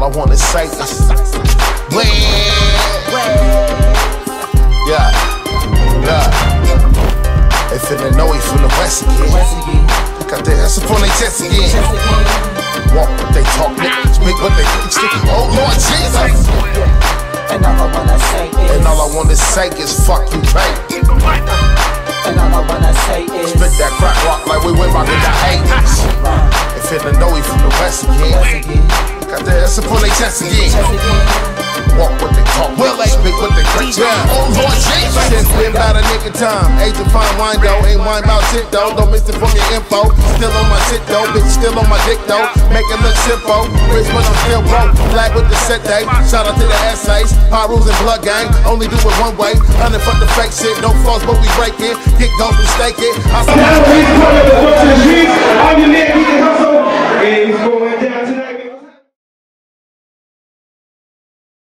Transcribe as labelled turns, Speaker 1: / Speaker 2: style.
Speaker 1: wanna say is, when, yeah, they finna know he from the West again. Got their ass up on their chest again. Walk what they talk, nigga, speak what they think. Oh Lord Jesus.
Speaker 2: And all I wanna say is,
Speaker 1: and all I wanna say is fuck you, baby.
Speaker 2: and all I wanna say is,
Speaker 1: spit that crack rock like we went rockin' the 80s. They finna know he from the West again. Got their ass up on their chest again. Walk what they talk, well they speak what they preach. Oh Lord Jesus. Since been about a nigga time. Age of fine wine though, ain't wine about shit though. Don't miss it from your info. Still on my shit though, bitch still on my dick though. Make it look simple. Rich when I'm still broke. Flag with the set day. Shout out to the essays. Pyrus and blood gang. Only do it one way. Hunting for the fake shit. No falls but we break it. Kick goes mistake it.
Speaker 3: Now we coming to the streets. On your neck, we can hustle.